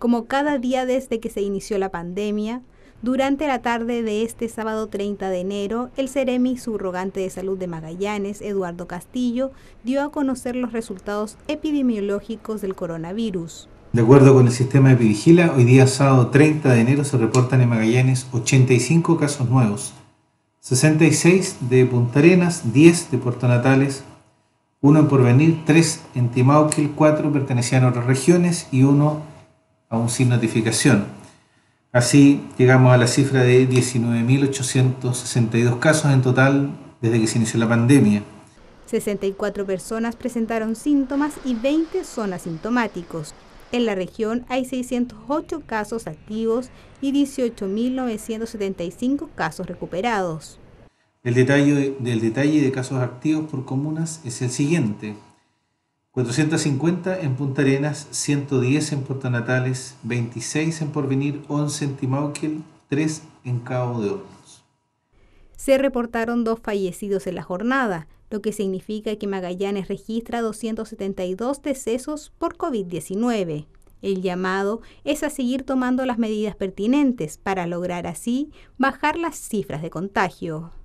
Como cada día desde que se inició la pandemia, durante la tarde de este sábado 30 de enero, el Seremi subrogante de Salud de Magallanes, Eduardo Castillo, dio a conocer los resultados epidemiológicos del coronavirus. De acuerdo con el sistema Epivigila, hoy día sábado 30 de enero se reportan en Magallanes 85 casos nuevos, 66 de Punta Arenas, 10 de Puerto Natales, 1 en Porvenir, 3 en Timauquil, 4 pertenecían a otras regiones y 1 aún sin notificación. Así llegamos a la cifra de 19.862 casos en total desde que se inició la pandemia. 64 personas presentaron síntomas y 20 son asintomáticos. En la región hay 608 casos activos y 18.975 casos recuperados. El detalle de casos activos por comunas es el siguiente: 450 en Punta Arenas, 110 en Puerto Natales, 26 en Porvenir, 11 en Timauquil, 3 en Cabo de Hornos. Se reportaron 2 fallecidos en la jornada, lo que significa que Magallanes registra 272 decesos por COVID-19. El llamado es a seguir tomando las medidas pertinentes para lograr así bajar las cifras de contagio.